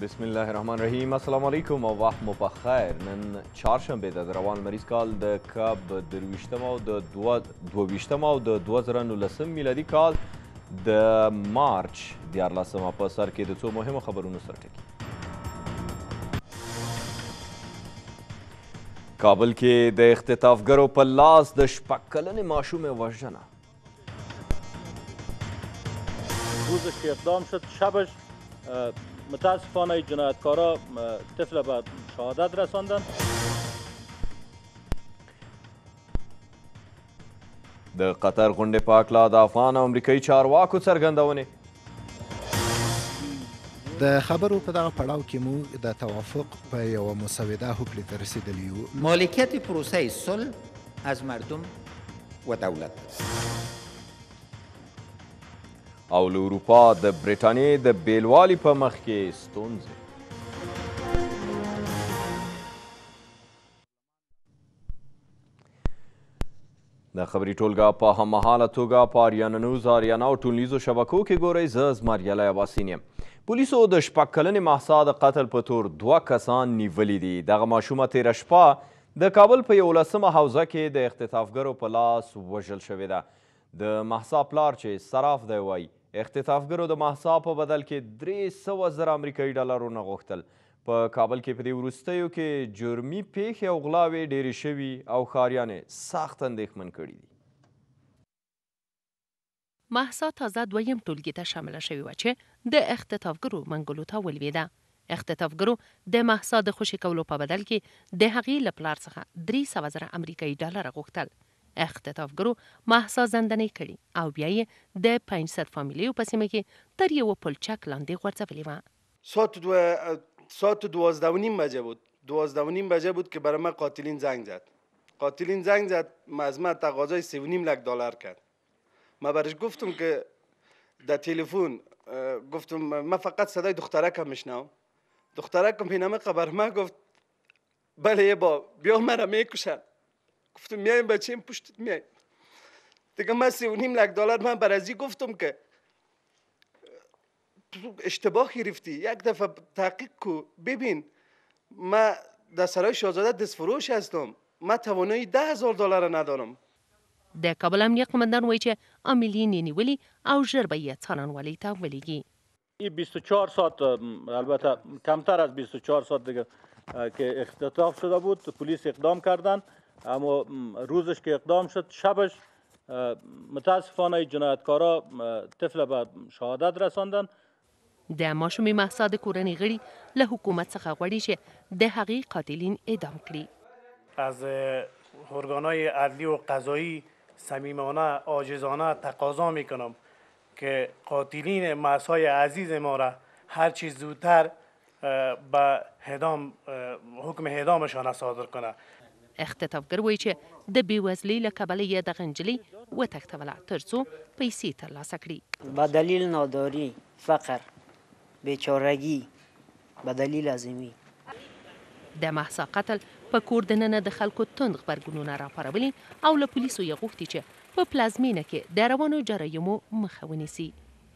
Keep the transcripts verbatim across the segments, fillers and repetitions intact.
بسم الله الرحمن الرحیم. السلام علیکم او وخت مو په خیر. نن چهارشنبه ده د روان لمریز کال د کب درویشتم او د دوه ویشتم او د دوه زره نولسم میلادي کال د مارچ دیارلسمه په سر کې د څو مهمو خبرونو سره ټکی. کابل کې د اختطافګرو په لاس د شپږ کلنې ماشومې وژنه. روزش که اقدام شد شبش متاسفانه جنایتکارا طفل به شهادت رساندند. د قطر غونډې په هکله د افغان او امریکایي چارواکو څرګندونې. د خبرو په دغه پړاو کې موږ د توافق په یوه مسوده هوکړې ته رسیدلی یو. مالکیت پروسه صلح از مردم و دولت او له اروپا د برټانیې د بیلوالي په مخ کې ستونزې. د خبري ټولګه په هممهاله توګه په آریانا نیوز، آریانا او ټولنیزو شبکو کې ګورئ. زه زمریالی عباسین یم. پولیسو د شپږ کلنې مهسا د قتل په تور دوه کسان نیولي دي. دغه ماشومه تېره شپه د کابل په یولسمه حوزه کې د اختطافګرو په لاس وژل شوې ده. د مهسا پلار چې صراف دی وایي اختطافګرو د مهسا په بدل کې درې سوه زره امریکایي ډالرونه غوښتل. په کابل کې په دې وروستیو کې جرمي پیښې او غلاوې ډېرې شوي او ښاریان یې سخت اندېښمن کړي دي. مهسا تازه دویم ټولګي ته شامله شوې وه چې د اختطافګرو منګلو ته ولوېده. اختطافګرو د مهسا د خوشي کولو په بدل کې د هغې له پلار څخه درې سوه زره امریکایي ډالره غوښتل. اختطافګرو مهسا زندنۍ کړي او بیا یې د پنځصد فامیلیو په سیمه کې تر یوه پلچک لاندې غورځولې وه. ساعت دو ساعت دوازده و نیم بجه بود دوازده و نیم بجه بود که برای من قاتلین زنگ زد. قاتلین زنگ زد، از من تقاضای سی و نیم لک دلار کرد. من برش گفتم که در تلفن گفتم من فقط صدای دخترکم میشنوم. دخترکم اینمه خبر من گفت بله یه با بیا مرا میکشن. گفتم میایم بچه‌ام پشتت میایم. دیگه من سی و نیم لک دلار من بر ازی گفتم که اشتباه گرفتی، یک دفعه تحقیق کو ببین من در سرای شاهزاده دستفروش هستم، من توانایی ده هزار دلار ندارم. د کابل امنیت قماندان وایي چې عاملین یې نیولي او ژر به یې څارنوالۍ ته ولیږي. این بیست و چهار ساعت البته کمتر از بیست و چهار ساعت دیگه که اختطاف شده بود پلیس اقدام کردند، اما روزش که اقدام شد شبش متاسفانه جنایتکارا طفل به شهادت رساندند. د ماشومې مهسا د کورنۍ غړي له حکومت څخه غواړي چې د هغې قاتلین اعدام کړي. از ارگانهای عدلی و قضایی صمیمانه عاجزانه تقاضا میکنم که قاتلین مهسای عزیز ما را هر چیز زودتر به اعدام حکم اعدامشان صادر کنه. اختطافګر وایي چې د بېوزلۍ له کبله یې دغه نجلۍ وتښتوله تر څو پیسې ترلاسه کړي. به دلیل ناداری، فقر، بیچارگی، به دلیل عظیمی. د مهسا قتل په کور دننه د خلکو تند غبرګونونه راپارولي او له پولیسو یې غوښتي چې په پلازمینه کې د روانو جرایمو مخه ونیسي.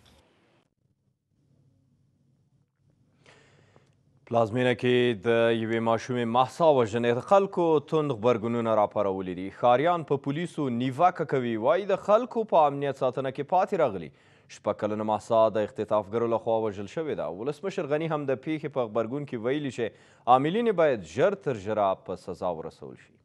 پلازمینه کې د یوې ماشومې مهسا وژنې د خلکو تند غبرګونونه راپارولي دي. ښاریان په پولیسو نیوکه کوي، وایي د خلکو په امنیت ساتنه کې پاتې راغلي. شپږ کلنه مهسا د اختطافګرو لخوا وژل شوې ده. ولسمشر غني هم د پیښې په غبرګون کې ویلي چې عاملین باید ژر تر ژره په سزا ورسول شي.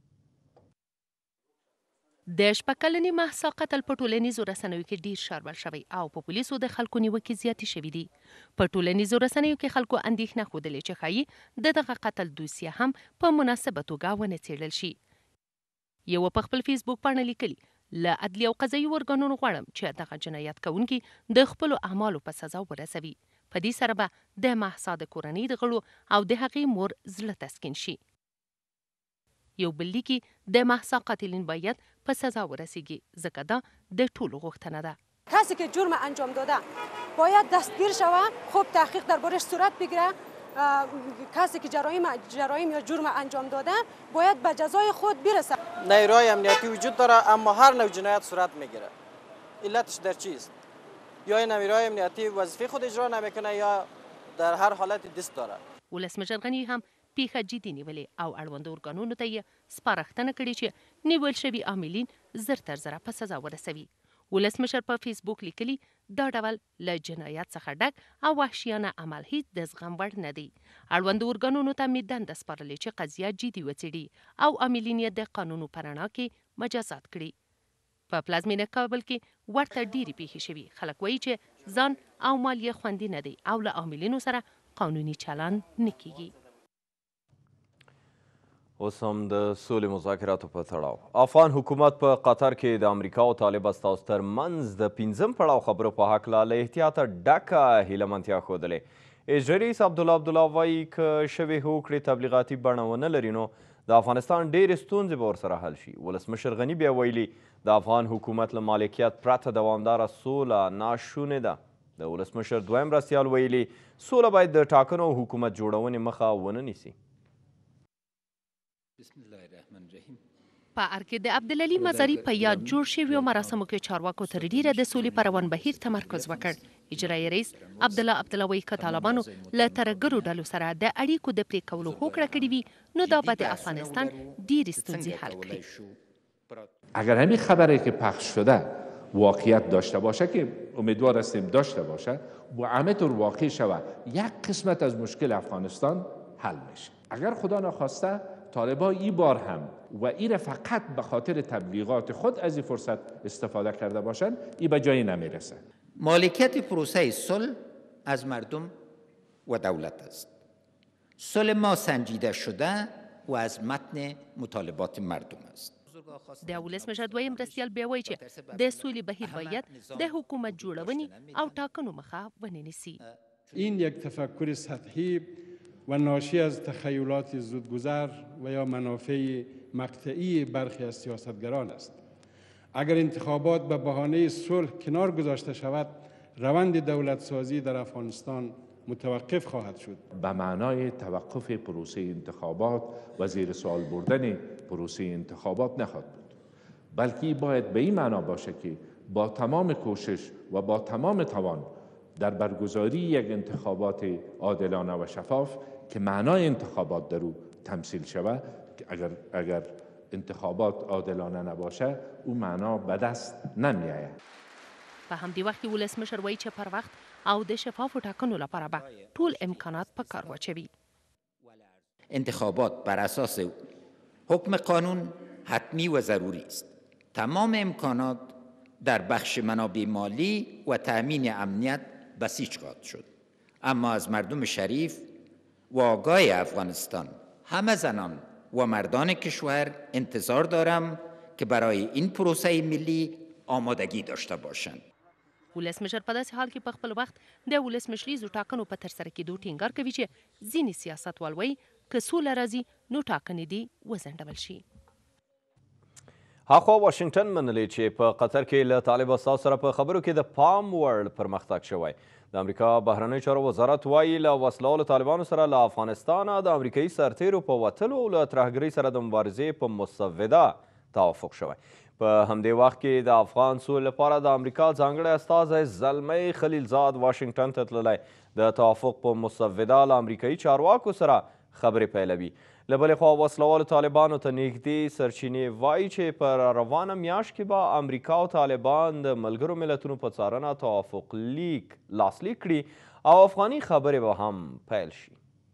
د شپږ کلنې مهسا قتل په ټولنیزو رسنیو کې ډیر شاربل شوی او په پولیسو د خلکو نیوکې زیاتې شوي دي. په ټولنیزو رسنیو کې خلکو اندېښنه ښودلې چې ښایي د دغه قتل دوسیه هم په مناسبه توګه ونه څېړل شي. یوه په خپل فیسبوک پاڼه لیکلي له عدلي او قضایي ارګانونو غواړم چې دغه جنایت کوونکي د خپلو اعمالو په سزا ورسوي. په دې سره به د مهسا د کورنۍ د غړو او د هغې مور زړه تسکین شي. یو بل لیکي د مهسا قاتلین باید په سزا ورسیږي ځکه دا د ټولو غوښتنه ده. کسی که جرم انجام داده باید دستگیر شود، خوب تحقیق دربارش صورت بگیره. کسی که جرایم جرایم یا جرم انجام داده باید به جزای خود برسه. نیروهای امنیتی وجود داره اما هر نوع جنایت صورت میگیره. علتش در چیست؟ یا این نیروهای امنیتی وظیفه خود اجرا نمیکنه یا در هر حالت دست داره. ولسمشر غني هم پیښه جدي نیولې او اړوندو ارګانونو ته یې سپارښتنه کړې چې نیول شوي عاملین زر تر زره په سزا ورسوي. ولسمشر په فیسبوک لیکلي دا ډول له جنایت څخه ډک او وحشیانه عمل هیڅ د زغم وړ نه دی. اړوندو ارګانونو ته مې دنده سپارلې چې قضیه جدي وڅېړي او عاملین یې د قانونو په رڼا کې مجازات کړي. په پلازمینه کابل کې ورته ډېرې پیښې شوي. خلک وایي چې ځان او مال یې خوندي نه دی او له عاملینو سره قانوني چلن نه کیږي. اوس هم د سولې مذاکراتو په تړاو افغان حکومت په قطر کې د امریکا او طالب استازو ترمنځ د پنځم پړاو خبرو په هکله له احتیاطه ډکه هیلهمندتیا ښودلې. رئیس عبدالله عبدالله وایي که شوې هوکړې تبلیغاتي بڼه ونه لري نو د افغانستان ډېرې ستونزې به ورسره حل شي. ولسمشر غني بیا ویلي د افغان حکومت له مالکیت پرته دوامداره سوله ناشونې ده. د ولسمشر دویم مرستیال ویلي سوله باید د ټاکنو او حکومت جوړونې مخه ونه نیسي. په ار کې د عبدالعلي مزاري په یاد جوړ شویو مراسمو کې چارواکو تر ډیره د سولې پر روان بهیر تمرکز وکړ. اجرایي رئیس عبدالله عبدالله وایي که طالبانو له ترهګرو ډلو سره د اړیکو د پرې کولو هوکړه کړې وي نو دا به د افغانستان ډېرې ستونزې حل کړي. اگر همین خبری که پخش شده واقعیت داشته باشه که امیدوار هستیم داشته باشه با همه طور واقع شود یک قسمت از مشکل افغانستان حل میشه. اگر خدا نخواسته طالبان این بار هم و این فقط به خاطر تبلیغات خود از این فرصت استفاده کرده باشند این به جایی نمیرسه. مالکیت پروسه صلح از مردم و دولت است. صلح ما سنجیده شده و از متن مطالبات مردم است. د ولسمشر دویم مرستیال بیا وایي چې د سولې بهیر باید د حکومت جوړونې او ټاکنو مخه ونه نیسي. این یک تفکر سطحی و ناشی از تخیلات زودگذر و یا منافع مقطعی برخی از سیاستگران است. اگر انتخابات به بهانه صلح کنار گذاشته شود روند دولت سازی در افغانستان متوقف خواهد شد. به معنای توقف پروسه انتخابات و زیر سوال بردن پروسه انتخابات نخواهد بود، بلکه باید به این معنا باشه که با تمام کوشش و با تمام توان در برگزاری یک انتخابات عادلانه و شفاف که معنای انتخابات در او تمثیل شود، که اگر اگر انتخابات عادلانه نباشه او معنا به دست نمیآید. په همدې وخت کې ولسمشر وایي چې پر وخت او د شفافو ټاکنو لپاره به ټول امکانات په کار واچوي. انتخابات بر اساس حکم قانون حتمی و ضروری است. تمام امکانات در بخش منابع مالی و تأمین امنیت بسیج خواهد شد. اما از مردم شریف و آگاه افغانستان همه زنان و مردان کشور انتظار دارم که برای این پروسه ملی آمادگی داشته باشند. ولسمشر په داسې حال کې په خپل وخت د ولسمشریزو ټاکنو په ترسره کېدو ټینګار کوي چې ځینې سیاستوال وایي که سوله راځي نو ټاکنې دې وځنډول شي. هاخوا واشنګټن منلې چې په قطر کې له طالب استازو سره په خبرو کې د پام وړ پرمختګ شوی. د امریکا بهرنیو چارو وزارت وایي له وسلوالو طالبانو سره له افغانستانه د امریکایي سرتیرو په وتلو او له ترهګرۍ سره د مبارزې په مسوده توافق شوی. په همدې وخت کې د افغان سولې لپاره د امریکا ځانګړی استازی زلمی خلیلزاد واشنګټن ته تللی د توافق په مسوده له امریکایي چارواکو سره خبرې پیلوي. له بلې خوا وسلوالو طالبانو ته نږدې سرچینې وایي چې په روانه میاشت کې به امریکا او طالبان د ملګرو ملتونو په څارنه توافق لیک لاسلیک کړي او افغاني خبرې به هم پیل شي.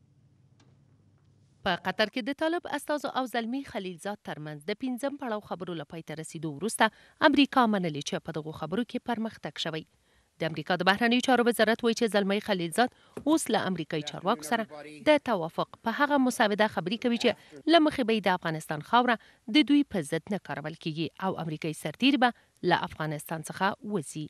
په قطر کې د طالب استازو او زلمی خلیلزاد ترمنځ د پنځم پړاو خبرو له پای ته رسیدو وروسته امریکا منلې چې په دغو خبرو کې پرمختګ شوی. د امریکا د بهرنیو چارو وزارت وایي چې زلمی خلیلزاد اوس له امریکایي چارواکو سره د توافق په هغه مسوده خبرې کوي چې له مخې به د افغانستان خاوره د دوی په ضد نه کارول کیږي او امریکایي سرتیر به له افغانستان څخه وځي.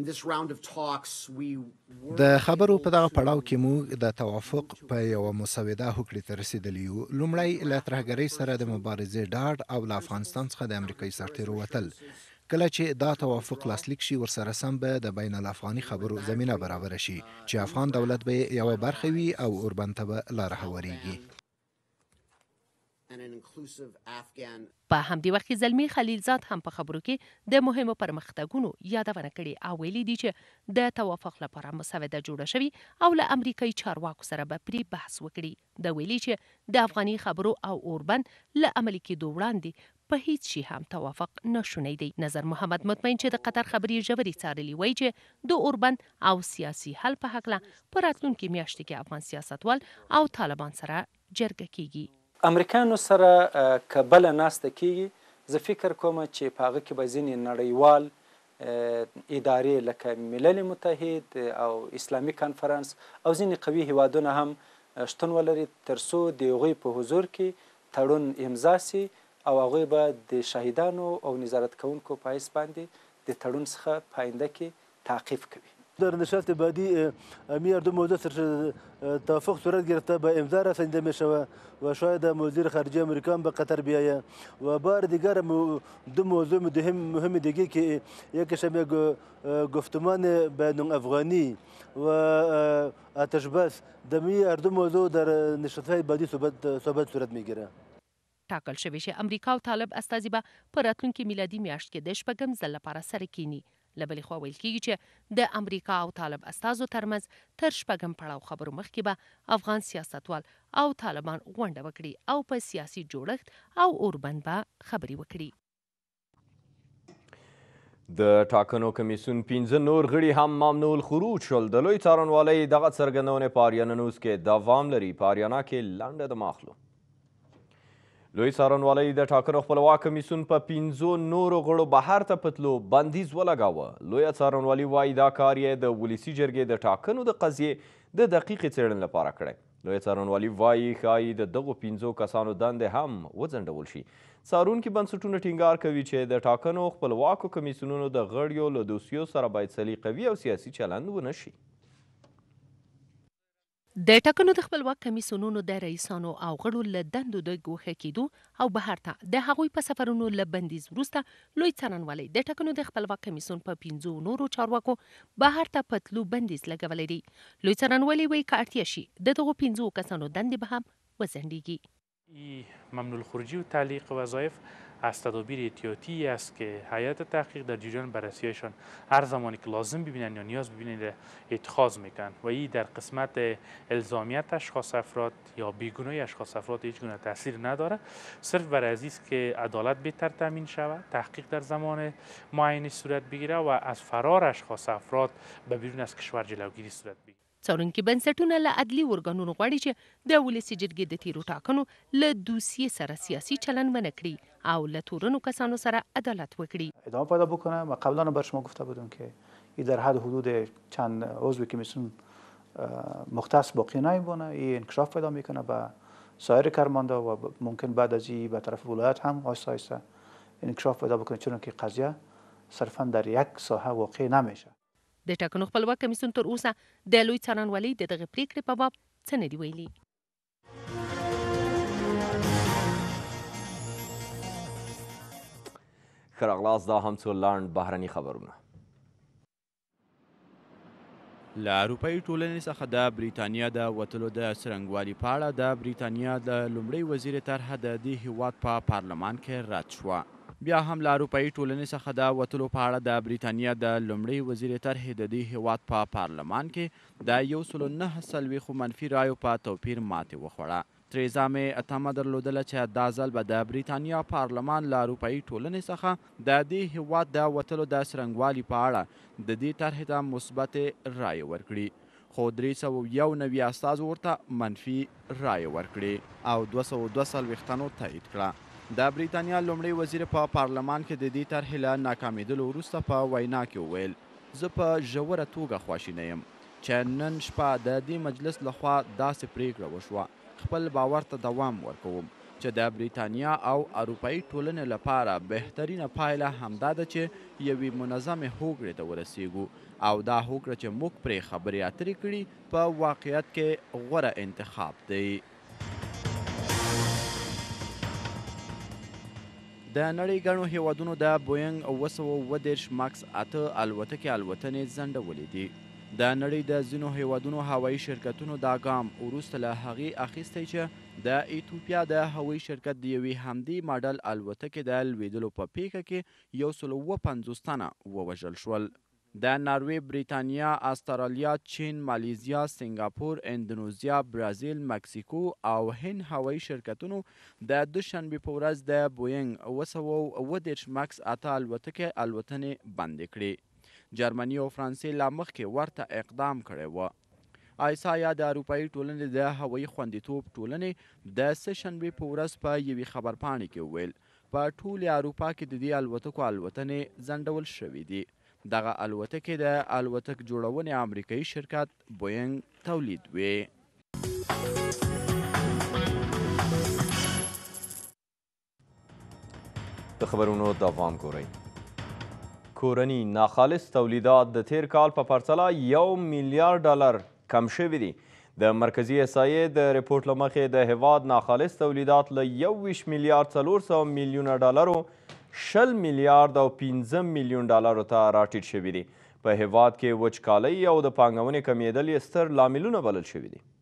د خبرو په دغه پړاو کې موږ د توافق په یوه مسوده هوکړې ته رسیدلی یو. لومړی له ترهګرۍ سره د مبارزې ډاډ او له افغانستان څخه د امریکایي سرتیرو وتل. کله چې دا توافق لاسلیک شي ورسره سم به د بین الافغاني خبرو زمینه برابره شي چې افغان دولت به یوه برخه وي او اوربند ته به لاره هواریږي. په همدې وخت کې زلمی خلیلزاد هم په خبرو کې د مهمو پرمختګونو یادونه کړې او ویلي دي چې د توافق لپاره مسوده جوړه شوې او له امریکایي چارواکو سره به پرې بحث وکړي. د ویلي چې د افغاني خبرو او اوربند له عملي کېدو وړاندې په هیڅ شي هم توافق نشونی دی. نظر محمد مطمئن چې د قطر خبري ژورې څارلي وایي چې د اوربند او سیاسي حل په هکله په راتلونکي میاشتې کې افغان سیاستوال او طالبان سره جرګه کیږي. امریکایانو سره که بله ناسته کیږي زه فکر کوم چې په هغه کې به ځینې نړیوال ادارې لکه ملل متحد او اسلامي کنفرانس او ځینې قوي هیوادونه هم شتون ولري تر څو د هغوی په حضور کې تړون امضا سي او هغوی به د شاهدانو او نظارت کوونکو په حیث باندې د تړون څخه په آینده کې تعقیب کوي. در نشست بعدی می هر دو موضوع توافق صورت گرفته به امضا رسانیده می شود و شاید وزیر خارجه امریکا به قطر بیاید و بار دیگر دو موضوع مهم مهم دیگه که یکیش هم گفتمان بین افغانی و آتش بس دمی هر دو موضوع در نشست‌های بعدی صحبت صحبت صورت میگیره. ټاکل شوی چې امریکا او طالب استازي به په راتلونکي میلادي میاشت کې د شپږم ځل لپاره سره کینی. له بلې خوا ویل کېږي چې د امریکا او طالب استازو ترمنځ تر شپږم پړاو خبرو مخکې به افغان سیاستوال او طالبان غونډه وکړي او په سیاسي جوړښت او اوربند به خبرې وکړي. د ټاکنو کمیسیون پنځه نور غړي هم ممنوع الخروج شول. د لوی څارنوالۍ دغه څرګندونې په آریانا نیوز کې دوام لري. په آریانا کې لنډه دمه اخلو. لوی څارنوالۍ د ټاکنو خپلواک کمیسیون په پنځو نورو غړو بهر ته په تلو بندیز ولګاوه. لویه څارنوالي وایي دا کار یې د ولسي جرګې د ټاکنو د قضیې د دقیقې څېړنې لپاره کړی. لویه څارنوالي وایي ښایي د دغو پنځو کسانو دندې هم وځنډول شي. څارونکي بنسټونه ټینګار کوي چې د ټاکنو خپلواکو کمیسیونونو د غړیو له دوسیو سره باید سلیقوي او سیاسي چلند ونه شي. د ټاکنو د خپلواک کمیسیونونو د رئیسانو او غړو له دندو د ګوښه کېدو او بهر ته د هغوی په سفرونو له بندیز وروسته لوی څارنوالۍ د ټاکنو د خپلواک کمیسیون په پنځو نورو چارواکو بهر ته په تلو بندیز لګولی دی. لوی څارنوالۍ وایي که اړتیا شي د دغو پنځو کسانو دندې به هم وځنډیږي. ممنوع الخروجی و تعلیق وظایف از تدابیر احتیاطی است که هیئت تحقیق در جریان بررسیشان هر زمانی که لازم ببینند یا نیاز ببینند اتخاذ میکنند و این در قسمت الزامیت اشخاص افراد یا بیگناهی اشخاص افراد هیچ گونه تاثیر نداره. صرف برای از است که عدالت بهتر تامین شود، تحقیق در زمان معینی صورت بگیره و از فرار اشخاص افراد به بیرون از کشور جلوگیری صورت بگیره. څارونکي بنسټونه له عدلي ارګانونو غواړي چې د ولسي جرګې د تیرو ټاکنو له دوسیې سره سیاسي چلند ونه کړي او له تورنو کسانو سره عدالت وکړي. ادامه پیدا بکنه و قبلا بر شما گفته بودم که این در حد حدود چند عضو کمیسیون مختص باقی نمیمونه. این انکشاف پیدا میکنه به سایر کارماندا و ممکن بعد از این به طرف ولایت هم آهسته آهسته انکشاف پیدا بکنه، چون که قضیه صرفا در یک ساحه واقع نمیشه. د ټاکنو خپلواک کمیسیون تر اوسه د لوی څارنوالۍ د دغه پریکړې په باب څه نه دي ویلي. ښه راغلاست. دا هم څو لنډ بهرني خبرونه. له اروپایي ټولنې څخه د بریتانیا د وتلو د څرنګوالي په اړه د بریتانیا د لومړي وزیر طرحه د دې هیواد په پارلمان کې رد شوه. بیا هم له اروپایي ټولنې څخه د وتلو په اړه د بریتانیا د لومړي وزیر طرحې د دې هیواد په پارلمان کې د یو سلو نهه څلوېښتو منفي رایو په توپیر ماتې وخوړه. تریزا مې تمه درلودله چې دا ځل به د بریتانیا پارلمان له اروپایي ټولنې څخه د دې هیواد د وتلو د څرنګوالي په اړه د دې طرحې ته مثبتې رایې ورکړي، خو درې سوه یو نوي استازو ورته منفي رایې ورکړې او دوه سوه دوه څلوېښت تنو تایید کړه. د بریتانیا لومړی وزیر په پا پارلمان کې د دې طرحې له ناکامېدلو وروسته په وینا کې وویل زه په ژوره توګه خواشینی یم چې نن شپه د دې مجلس لخوا داسې پریکړه وشوه. خپل باور ته دوام ورکوم چې د بریتانیا او اروپایي ټولنې لپاره بهترینه پایله همدا ده چې یوې منظمې هوکړې ته ورسیږو او دا هوکړه چې موږ پرې خبرې اترې کړي په واقعیت کې غوره انتخاب دی. د نړۍ ګڼو هیوادونو د بوینګ اوه سوه اووه دېرش ماکس اته الوتکې الوتنې ځنډولې دي. د نړۍ د ځینو هیوادونو هوایي شرکتونو دا ګام وروسته له هغې اخیستی چې د ایتوپیا د هوایي شرکت د یوې همدې ماډل الوتکې د لوېدلو په پیښه کې یو سل اوه پنځوس تنه ووژل شول. د ناروې، بریتانیا، استرالیا، چین، مالیزیا، سنګاپور، اندونیزیا، برازیل، مکسیکو او هند هوایي شرکتونو د دوشنبې په ورځ د بوینګ اوه سوه اوه دېرش مکس اته الوتکې الوتنې بندې کړې. جرمني او فرانسې لا مخکې ورته اقدام کړی و. آیسایا د اروپایي ټولنې د هوایي خوندیتوب ټولنې د سه شنبې په ورځ په یوې خبرپاڼې کې وویل په ټولې اروپا کې د دې الوتکو الوتنې ځنډول شوي دي. دغه الوتکې د الوتک جوړونې امریکایي شرکت بوینګ تولید وې. د خبرونو دوام ګورئ. کورني ناخالص تولیدات د تیر کال په پرتله یو میلیارډ ډالر کم شوي دي. د مرکزي احصایې د ریپورټ له مخې د هیواد ناخالص تولیدات له یو ویشت میلیارډ څلور سوه میلیونه ډالرو شل میلیارډ او پنځه میلیون ډالرو ته راټیټ شوي دي. په هیواد کې وچکالۍ او د پانګونې کمیدل یې ستر لاملونه بلل شوي دي.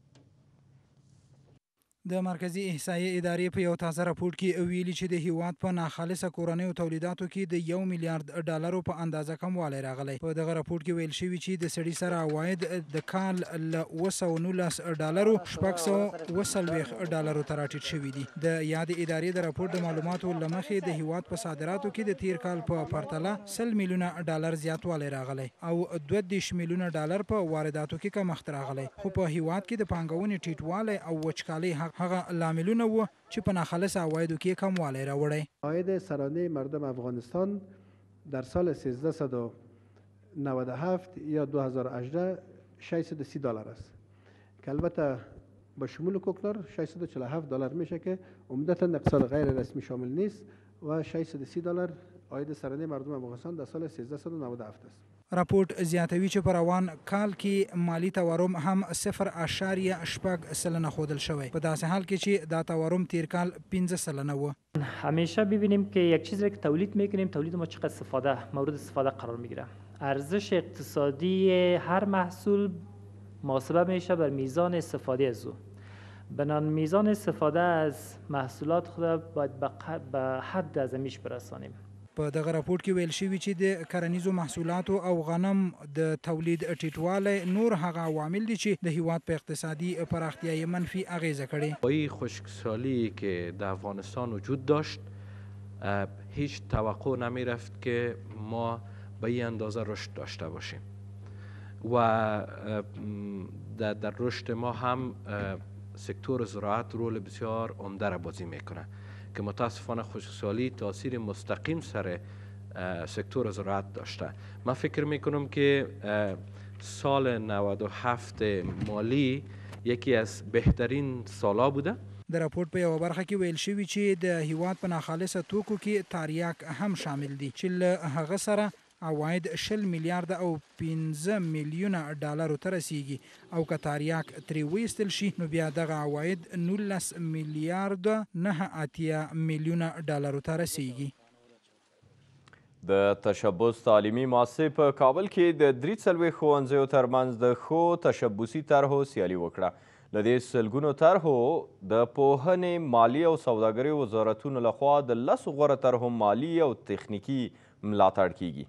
د مرکزی احصایې ادارې په یو تازه راپور کې ویلي چې د هیواد په ناخالصه کورنیو تولیداتو کې د یو میلیارډ ډالرو په اندازه کموالی راغلی. په دغه راپور کې ویل شوي چې د سړي سره عواید د کال له اوه سوه نولس ډالرو شپږ سوه اوه څلوېښت ډالرو ته راټیټ شوي دي. د یادې ادارې د راپور د معلوماتو له مخې د هیواد په صادراتو کې د تیر کال په پرتله سل میلیونه ډالر زیاتوالی راغلی او دوه دېرش میلیونه ډالر په وارداتو کې کمښت راغلی. خو په هیواد کې د پانګونې ټیټوالی او وچکالۍ هغه لاملونه و چې په ناخالص عوایدو کې کموالی راوړی. عاید سرانه مردم افغانستان در سال سیزده و نود و هفت یا دو هزار و هجده ششصد و سی دلار است که البته با شمول کوکنار ششصد و چهل و هفت دلار میشه که عمدتا اقتصاد غیر رسمی شامل نیست و ششصد و سی دلار عاید سرانه مردم افغانستان در سال سیزده و نود و هفت است. راپورټ زیاتوي چې په روان کال کې مالی تورم هم صفر اشاریه شپږ سلنه ښودل شوی، په داسې حال کې چې دا تورم تیر کال پنځه سلنه و. همیشه ببینیم که یک چیزی که تولید میکنیم تولید ما چقدر استفاده مورد استفاده قرار میگیره. ارزش اقتصادی هر محصول محاسبه میشه بر میزان استفاده از او. بنان میزان استفاده از محصولات خود باید به حد اعظمیش برسانیم. په دغه راپورټ کې ویل شوي چې د کرنیزو محصولاتو او غنم د تولید ټیټوالی نور هغه عوامل دي چې د هیواد په اقتصادي پراختیا یې منفي اغیزه کړې. با این خشکسالی که در افغانستان وجود داشت هیچ توقع نمی رفت که ما به این اندازه رشد داشته باشیم و در, در رشد ما هم سکتور زراعت رول بسیار عمده را بازی میکنه که متاسفانه خشکسالی تاثیر مستقیم سر سکتور زراعت داشته. من فکر میکنم که سال نود و هفت مالی یکی از بهترین سالا بوده. د راپورټ په یوه برخه کې ویل شوي چې د هیواد په ناخالصه توکو کې تاریاک هم شامل دي چې له هغه سره عواید شل میلیارده او پنځه میلیونه ډالرو ته رسیږي او که تاریاک ترې وایستل شي نو بیا دغه عواید نولس میلیارده نه اتیا میلیونه ډالرو ته رسیږي. د تشبث تعلیمي مؤسسې په کابل کې د درې څلوېښت ښوونځیو ترمنځ د ښو تشبثي طرحو سیالي وکړه. له دې سلګونو طرحو د پوهنې، مالیې او سوداګرۍ وزارتونو لخوا د لسو غوره طرحو مالي او تخنیکي ملاتړ کیږي.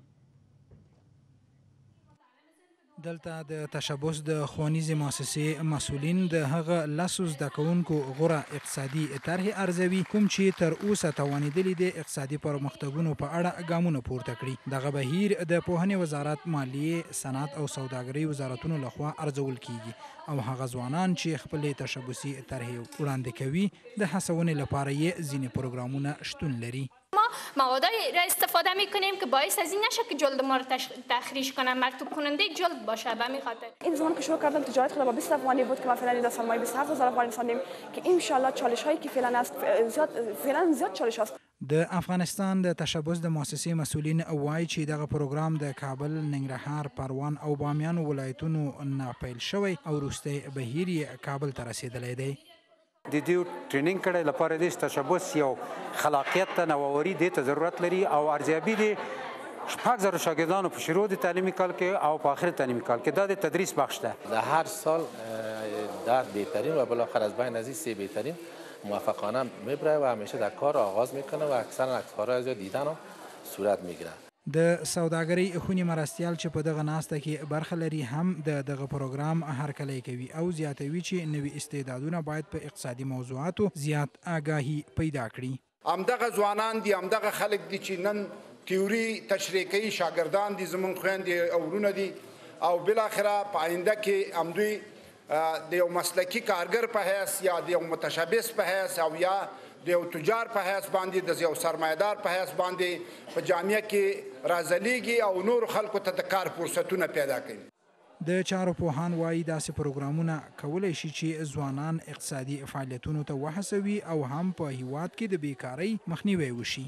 دلته د تشبث د ښوونیزې مؤسسې مسؤلین د هغه لسو زده کوونکو غوره اقتصادي طرحې ارزوي کوم چې تر اوسه توانېدلي د اقتصادي پرمختګونو په اړه ګامونه پورته کړي. دغه بهیر د پوهنې وزارت، مالیې، صنعت او سوداګرۍ وزارتونو لخوا ارزول کیږي او هغه ځوانان چې خپلې تشبثي طرحې وړاندې کوي د هڅونې لپاره یې ځینې پروګرامونه شتون لري. ما موادی را استفاده میکنیم که باعث از این نشه که جلد ما رو تخریش کنن، مرطوب کننده جلد باشه. به همین خاطر این زمان که شروع کردم تجارت خودم با بیست افغانی بود که ما فعلا در سرمایه بیست و هفت هزار افغانی رساندیم که ان شاء الله چالش هایی که فعلا است زیاد فعلا زیاد چالش است. د افغانستان د تشبث د مؤسسې مسؤلین وایي چې دغه پروګرام د کابل، ننګرهار، پروان او بامیان ولایتونو نه پیل شوی او وروستی بهیر یې کابل ته رسېدلی دی. د دې ټریننګ کړی لپاره د تشبث یو خلاقیت ته نوآوري دې ته ضرورت لري او ارزیابي د شپږ زره شاګردانو په شروع د تعلیمي کال کې او په آخر تعلیمي کال کې دا د تدریس بخش ده. د هر سال ده بهترین و بالاخره از بین از این سه بهترین موفقانه میبره و همیشه در کار آغاز میکنه و اکثرا اکثرها از دیدن هم صورت میگیره. د سوداګرۍ خونې مرستیال چې په دغه ناسته کې برخه لري هم د دغه پروګرام هرکلی کوي او زیاتوي چې نوي استعدادونه باید په اقتصادي موضوعاتو زیات آگاهي پیدا کړي. همدغه ځوانان دي، همدغه خلک دي چې نن تیوري تشریح کوي، شاګردان دي، زموږ خویندې او ورونه دي او بالاخره په آینده کې همدوی د یو مسلکي کارګر په حیث یا د یو متشبث په حیث او یا د یو تجار په حیث باندې د یو سرمایدار په حیث باندې په جامعه کې راځلیږي او نور خلکو ته د کار فرصتونه پیدا کوي. د چارو پوهان وایي داسې پروګرامونه کولی شي چې ځوانان اقتصادي فعالیتونو ته وهڅوي او هم په هیواد کې د بیکارۍ مخنیوی وشي.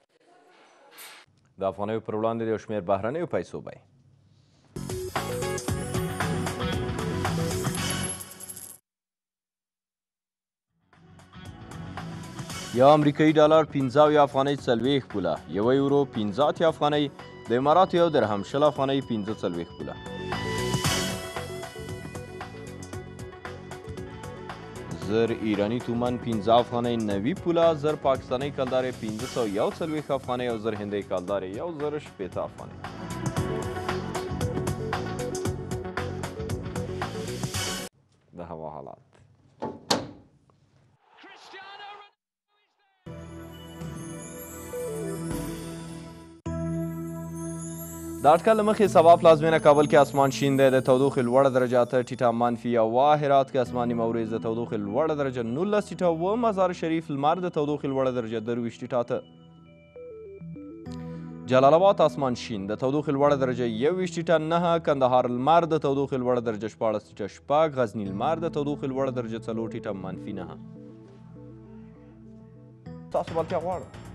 د افغانیو پر وړاندې د یو شمېر بهرنیو پیسو بیې. یو امریکایي ډالر پنځه اویا افغانۍ څلوېښت پوله، یو یورو پنځه اتیا افغانۍ، د اماراتو یو درهم شل افغانۍ پنځه څلوېښت پوله. زر ایرانی تومن پنځه افغانۍ نوي پوله، زر پاکستانی کلدارې پنځه سوه یو څلوېښت افغانۍ او زر هندۍ کلدارې یو زر شپېته افغانۍ. د هوا حالات. د اټکل له مخې سبا پلازمینه کابل کې اسمان شین دی، د تودوخې لوړه درجه اته ټیټه منفي یوه، هرات کې اسمان نیمه وریځ د تودوخې لوړه درجه نولس ټیټه اوه، مزار شریف لمر د تودوخې لوړه درجه درویشت ټیټه اته، جلال آباد اسمان شین د تودوخې لوړه درجه یوویشت ټیټه نهه، کندهار لمر د تودوخې لوړه درجه شپاړس ټیټه شپږ، غزني لمر د تودوخې لوړه درجه څلور ټیټه منفي نهه. تاسو بلتیا غواړم